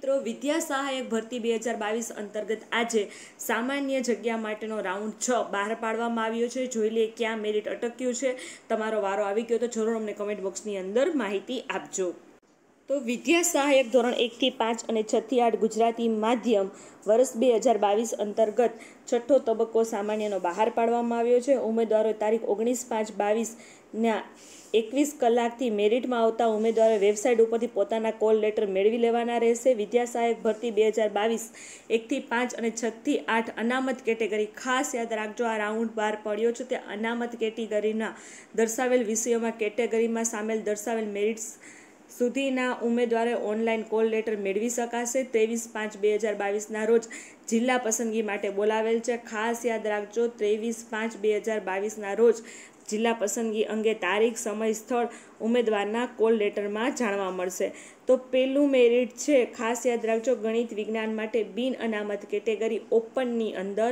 મિત્રો, વિદ્યા સહાયક ભરતી 2022 અંતર્ગત આજે સામાન્ય જગ્યા માટેનો રાઉન્ડ 6 બહાર પાડવામાં આવ્યો છે। જોઈ લે ક્યાં મેરિટ અટક્યું છે। તમારો વારો આવી ગયો તો જરૂર અમને કમેન્ટ બોક્સની અંદર માહિતી આપજો। તો વિદ્યા સહાયક ધોરણ 1 થી 5 અને 6 થી 8 ગુજરાતી માધ્યમ વર્ષ 2022 અંતર્ગત છઠ્ઠો તબક્કો સામાન્યનો બહાર પાડવામાં આવ્યો છે। ઉમેદવારો તારીખ 19/5/22ના 21 કલાકથી મેરિટમાં આવતા ઉમેદવારોએ વેબસાઇટ ઉપરથી પોતાના કોલ લેટર મેળવી લેવાના રહેશે। વિદ્યા સહાયક ભરતી 2022 1 થી 5 અને 6 થી 8 અનામત કેટેગરી, ખાસ યાદ રાખજો આ રાઉન્ડ બહાર પડ્યો છે તે અનામત કેટેગરીના દર્શાવેલ વિષયોમાં કેટેગરીમાં સામેલ દર્શાવેલ મેરિટ્સ સુધીના ઉમેદવારે ઓનલાઈન કોલ લેટર મેળવી શકાશે। 23/5/2022ના રોજ જિલ્લા પસંદગી માટે બોલાવેલ છે। ખાસ યાદ રાખજો 23/5/2022ના રોજ જિલ્લા પસંદગી અંગે તારીખ, સમય, સ્થળ ઉમેદવારના કોલ લેટરમાં જાણવા મળશે। તો પહેલું મેરિટ છે, ખાસ યાદ રાખજો ગણિત વિજ્ઞાન માટે બિન અનામત કેટેગરી ઓપનની અંદર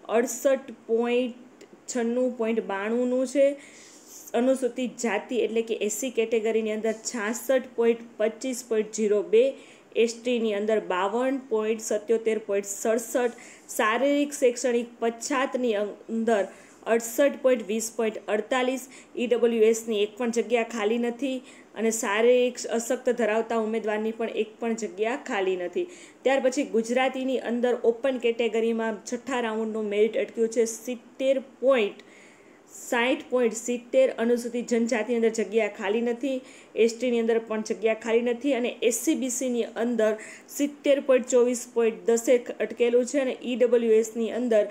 68.96.92નું છે। અનુસૂચિત જાતિ એટલે કે SC કેટેગરીની અંદર 66.25.02, STની અંદર 52.77.67, શારીરિક શૈક્ષણિક પછાતની અંદર 68.20.48, EWSની એક પણ જગ્યા ખાલી નથી અને શારીરિક અશક્ત ધરાવતા ઉમેદવારની પણ એક પણ જગ્યા ખાલી નથી। ત્યાર પછી ગુજરાતીની અંદર ઓપન કેટેગરીમાં છઠ્ઠા રાઉન્ડનું મેરિટ અટક્યું છે 70.60.70, અનુસૂચિત જનજાતિની અંદર જગ્યા ખાલી નથી, STની અંદર પણ જગ્યા ખાલી નથી અને SC/BCની અંદર 70.24.10 અટકેલું છે અને EWSની અંદર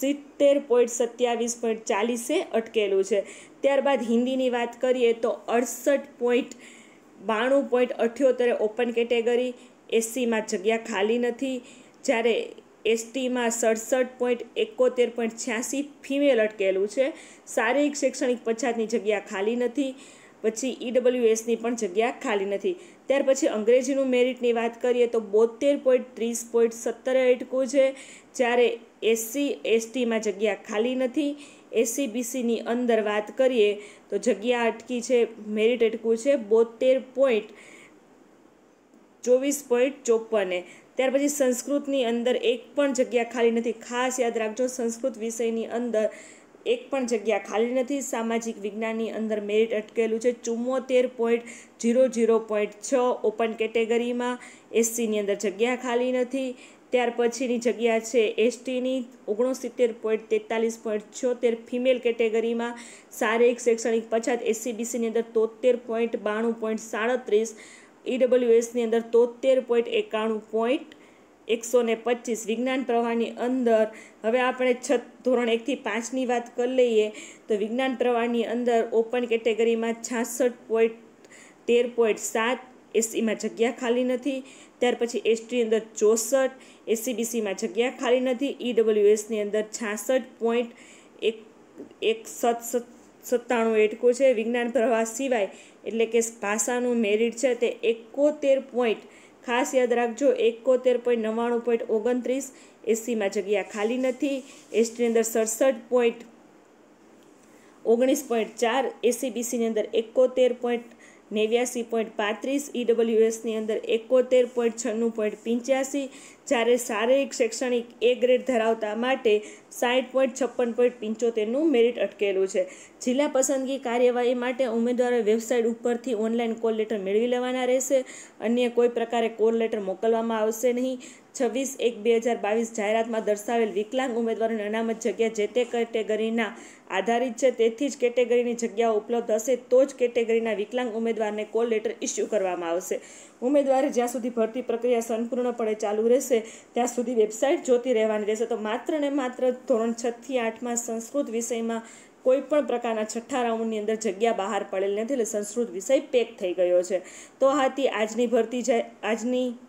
70.27.40 અટકેલું છે। ત્યારબાદ હિન્દીની વાત કરીએ તો 68.92.78 ઓપન કેટેગરી, SCમાં જગ્યા ખાલી નથી, જ્યારે STમાં 67.71.86 ફિમેલ અટકેલું છે। શારીરિક શૈક્ષણિક પછાતની જગ્યા ખાલી નથી, પછી EWSની પણ જગ્યા ખાલી નથી। ત્યાર પછી અંગ્રેજીનું મેરિટની વાત કરીએ તો 72.30.17 અટકું છે, જ્યારે SC/STમાં જગ્યા ખાલી નથી। SC/BCની અંદર વાત કરીએ તો જગ્યા અટકી છે, મેરિટ અટકું છે 72.24.54। ત્યાર પછી સંસ્કૃતની અંદર એક પણ જગ્યા ખાલી નથી, ખાસ યાદ રાખજો સંસ્કૃત વિષયની અંદર એક પણ જગ્યા ખાલી નથી। સામાજિક વિજ્ઞાનની અંદર મેરિટ અટકેલું છે 74.00.6 ઓપન કેટેગરીમાં, SCની અંદર જગ્યા ખાલી નથી। ત્યાર પછીની જગ્યા છે STની 69.43.76 ફિમેલ કેટેગરીમાં, શારીરિક શૈક્ષણિક પછાત SC/BCની અંદર 73.92.37, EWSની અંદર 73.91.125। વિજ્ઞાન પ્રવાહની અંદર હવે આપણે ધોરણ 1 થી 5ની વાત કરી લઈએ તો વિજ્ઞાન પ્રવાહની અંદર ઓપન કેટેગરીમાં 66.13.7, SCમાં જગ્યા ખાલી નથી। ત્યાર પછી STની અંદર 64, SC/BCમાં જગ્યા ખાલી નથી, EWSની અંદર 66.97 એટકો છે। વિજ્ઞાન પ્રવાહ સિવાય એટલે કે ભાષાનું મેરિટ છે તે 71. ખાસ યાદ રાખજો 71.99.29, SCમાં જગ્યા ખાલી નથી, STની અંદર 67.19.4, SC/BCની અંદર 71.89.35, EWSની અંદર 71.96.85, જ્યારે શારીરિક શૈક્ષણિક A ગ્રેડ ધરાવતા માટે 60.56.75નું મેરિટ અટકેલું છે। જિલ્લા પસંદગી કાર્યવાહી માટે ઉમેદવારોએ વેબસાઇટ ઉપરથી ઓનલાઈન કોલ લેટર મેળવી લેવાના રહેશે। અન્ય કોઈ પ્રકારે કોલ લેટર મોકલવામાં આવશે નહીં। 26/1/2022 જાહેરાતમાં દર્શાવેલ વિકલાંગ ઉમેદવારોની અનામત જગ્યા જે તે કેટેગરીના આધારિત છે, તેથી જ કેટેગરીની જગ્યાઓ ઉપલબ્ધ હશે તો જ કેટેગરીના વિકલાંગ ઉમેદવારને કોલ લેટર ઇસ્યુ કરવામાં આવશે। ઉમેદવારે જ્યાં સુધી ભરતી પ્રક્રિયા સંપૂર્ણપણે ચાલુ રહેશે ત્યાં સુધી વેબસાઇટ જોતી રહેવાની રહેશે। તો માત્ર ને માત્ર ધોરણ 6 થી 8માં સંસ્કૃત વિષયમાં કોઈ પણ પ્રકારના છઠ્ઠા રાઉન્ડની અંદર જગ્યા બહાર પડેલ નથી, એટલે સંસ્કૃત વિષય પેક થઈ ગયો છે। તો હતી આજની ભરતી, આજની